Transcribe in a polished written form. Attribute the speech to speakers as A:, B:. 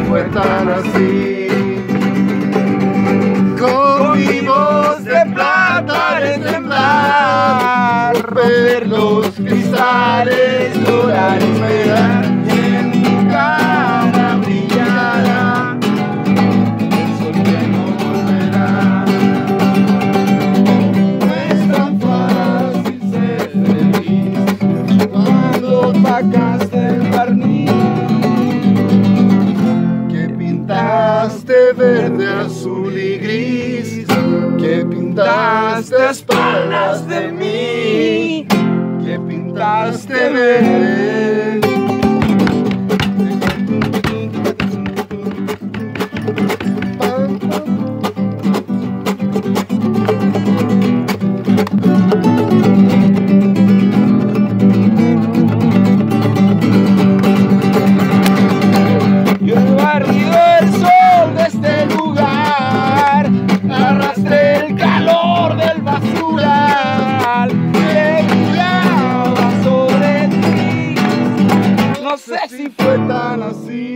A: fue tan así. Con mi voz de plata de temblar, romper los cristales, llorar y esperar, y en mi cara brillará el sol que no volverá. No es tan fácil ser feliz cuando opacaste el barniz que pintaste verde, azul y gris, que pintaste a espaldas de mí, que pintaste verde. Yo he barrido el sol de este lugar, arrastré el calor del basural que brillaba sobre ti. No sé si fue tan así.